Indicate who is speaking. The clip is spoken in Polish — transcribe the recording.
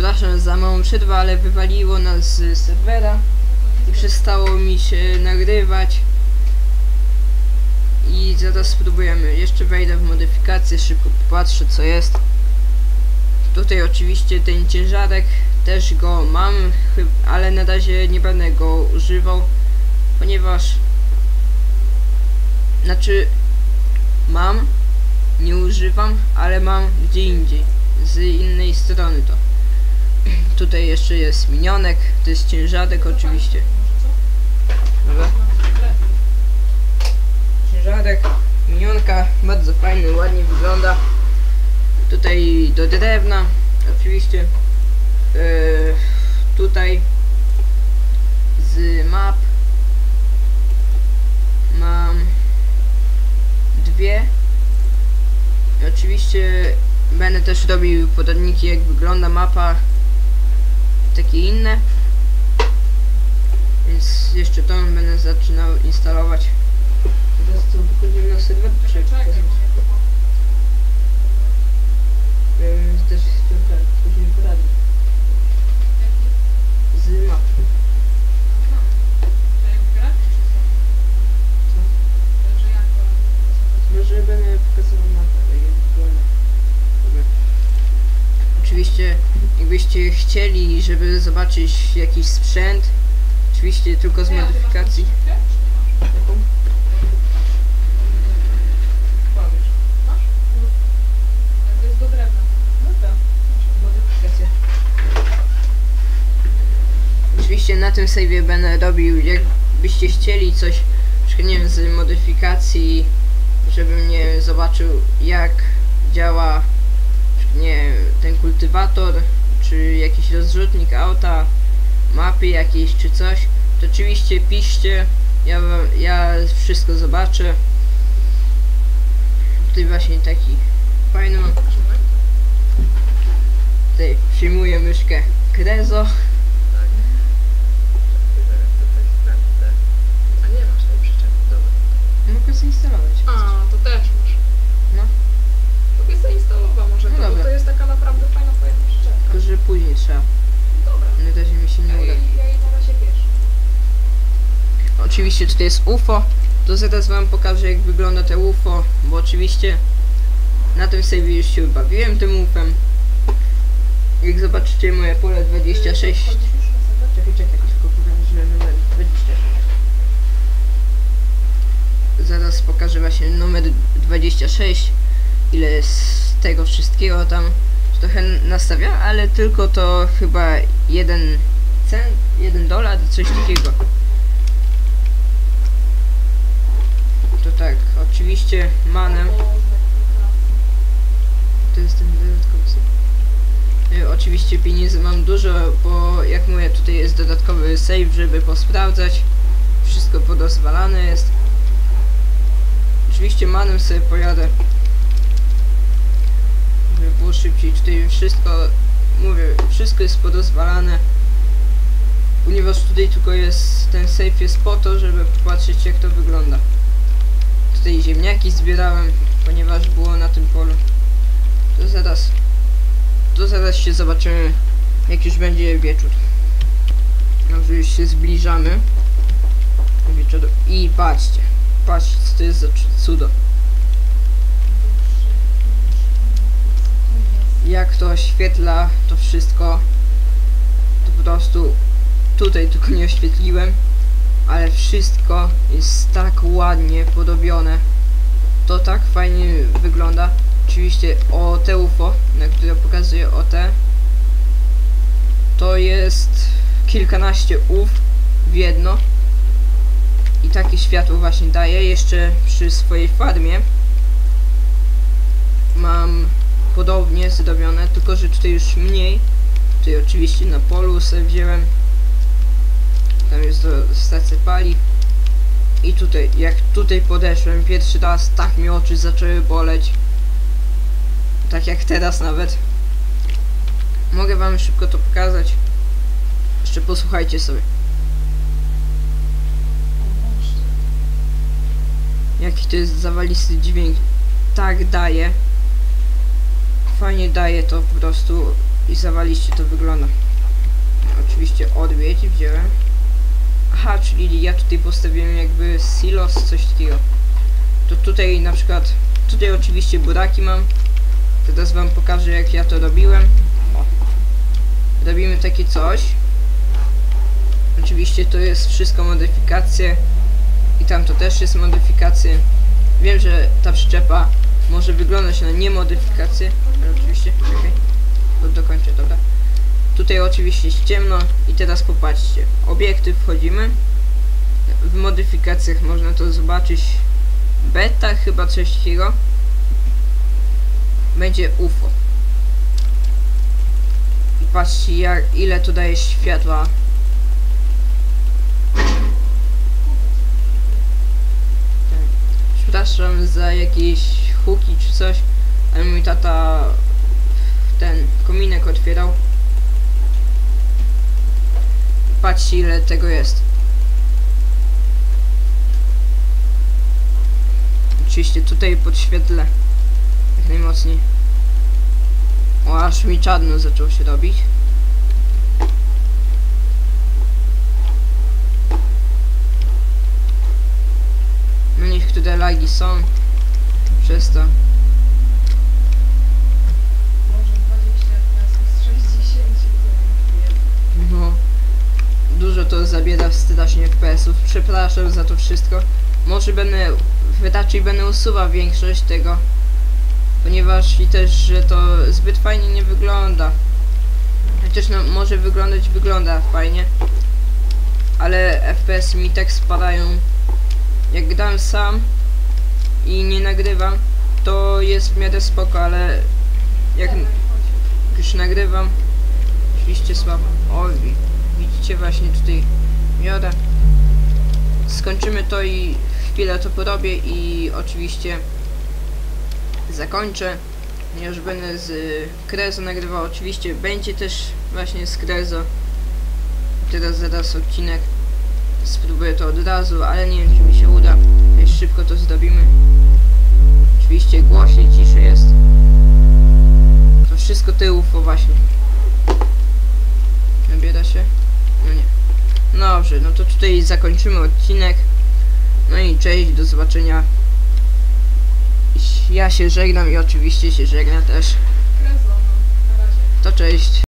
Speaker 1: Przepraszam za małą przerwę, ale wywaliło nas z serwera i przestało mi się nagrywać. I zaraz spróbujemy. Jeszcze wejdę w modyfikację, szybko popatrzę co jest. Tutaj oczywiście ten ciężarek też go mam, ale na razie nie będę go używał, ponieważ mam, nie używam, ale mam gdzie indziej, z innej strony to. Tutaj jeszcze jest minionek, to jest ciężarek oczywiście. Dobra. Ciężarek, minionka, bardzo fajny, ładnie wygląda. Tutaj do drewna, oczywiście. Tutaj z map mam dwie. I oczywiście będę też robił poradniki, jak wygląda mapa, takie inne. Więc jeszcze to będę zaczynał instalować. Teraz co, wychodzimy na serwer? Też później poradnik z map. Może będę pokazywał mapę, jak wygląda. Oczywiście, jakbyście chcieli, żeby zobaczyć jakiś sprzęt, oczywiście tylko z modyfikacji. Jaką? Oczywiście na tym save'ie będę robił, jakbyście chcieli coś, nie wiem, z modyfikacji, żebym nie zobaczył jak działa, nie wiem, ten kultywator, czy jakiś rozrzutnik auta, mapy jakieś, czy coś, to oczywiście piszcie, ja wszystko zobaczę. Tutaj właśnie taki fajny, tutaj przyjmuję myszkę Krezo. Mogę zainstalować.
Speaker 2: A, to też masz.
Speaker 1: No.
Speaker 2: Lubię zainstalować może,
Speaker 1: No
Speaker 2: to, bo to jest taka naprawdę fajna przyczepka.
Speaker 1: Tylko, że później trzeba.
Speaker 2: Dobra.
Speaker 1: Na razie mi się nie uda.
Speaker 2: Ja jej na razie wiesz.
Speaker 1: Oczywiście tutaj jest UFO. To zaraz wam pokażę, jak wygląda te UFO, bo oczywiście na tym save'ie już się bawiłem tym UFO-em. Jak zobaczycie moje pole 26. Czekaj, tylko pokażę numer 26. Zaraz pokażę właśnie numer 26, ile z tego wszystkiego tam trochę nastawiam, ale tylko to chyba 1 cent, $1, coś takiego. To tak, oczywiście manem. To jest ten dodatkowy save. Oczywiście pieniędzy mam dużo, bo jak mówię, tutaj jest dodatkowy save, żeby posprawdzać. Wszystko podozwalane jest. Oczywiście manem sobie pojadę, żeby było szybciej. Tutaj wszystko, mówię, wszystko jest podozwalane, ponieważ tutaj tylko jest, ten safe jest po to, żeby popatrzeć jak to wygląda. Tutaj ziemniaki zbierałem, ponieważ było na tym polu. To zaraz się zobaczymy, jak już będzie wieczór. Dobrze, już się zbliżamy do wieczoru i patrzcie, co to jest za cudo. Jak to oświetla to wszystko, to po prostu tutaj tylko nie oświetliłem, ale wszystko jest tak ładnie porobione. To tak fajnie wygląda. Oczywiście te UFO, na które pokazuję to jest kilkanaście UF w jedno. I takie światło właśnie daje. Jeszcze przy swojej farmie mam podobnie zrobione, tylko że tutaj już mniej. Tutaj oczywiście na polu sobie wziąłem. Tam jest stacja paliw. I tutaj, jak tutaj podeszłem pierwszy raz, tak mi oczy zaczęły boleć. Tak jak teraz nawet. Mogę wam szybko to pokazać. Jeszcze posłuchajcie sobie. Jaki to jest zawalisty dźwięk. Tak daje. Fajnie daje to po prostu. I zawaliście to wygląda. Oczywiście odwiedź wziąłem. Aha, czyli ja tutaj postawiłem jakby silos, coś takiego. To tutaj na przykład, tutaj oczywiście buraki mam. Teraz wam pokażę, jak ja to robiłem. O. Robimy takie coś. Oczywiście to jest wszystko modyfikacje. I tam to też jest modyfikacje. Wiem, że ta przyczepa może wyglądać na niemodyfikację, ale oczywiście, czekaj, dokończę, dobra. Tutaj oczywiście jest ciemno i teraz popatrzcie, obiektyw wchodzimy, w modyfikacjach można to zobaczyć, beta chyba coś takiego, będzie UFO. I patrzcie ile to daje światła. Przepraszam za jakieś huki czy coś, ale mój tata ten kominek otwierał. Patrzcie ile tego jest. Oczywiście tutaj podświetlę jak najmocniej. O, aż mi czarno zaczął się robić. No niektóre lagi są przez to.
Speaker 2: Może 20 FPS z 60.
Speaker 1: No, dużo to zabiera strasznie FPS-ów. Przepraszam za to wszystko. Może raczej będę usuwał większość tego, ponieważ i też, że to zbyt fajnie nie wygląda. Chociaż no, może wygląda fajnie, ale FPS mi tak spadają. Jak gram sam i nie nagrywam, to jest w miarę spoko, ale jak już nagrywam, oczywiście słabo. O, widzicie właśnie tutaj miodę. Skończymy to i chwilę to porobię i oczywiście zakończę. Ja już będę z Krezo nagrywał, oczywiście będzie też właśnie z Krezo. Teraz zaraz odcinek. Spróbuję to od razu, ale nie wiem czy mi się uda. Jeśli szybko to zrobimy. Oczywiście głośniej, ciszej jest. To wszystko te UFO właśnie. Nabiera się? No nie. Dobrze, no to tutaj zakończymy odcinek. No i cześć, do zobaczenia. Ja się żegnam i oczywiście się żegna też.
Speaker 2: Krezo, no, na razie.
Speaker 1: To cześć.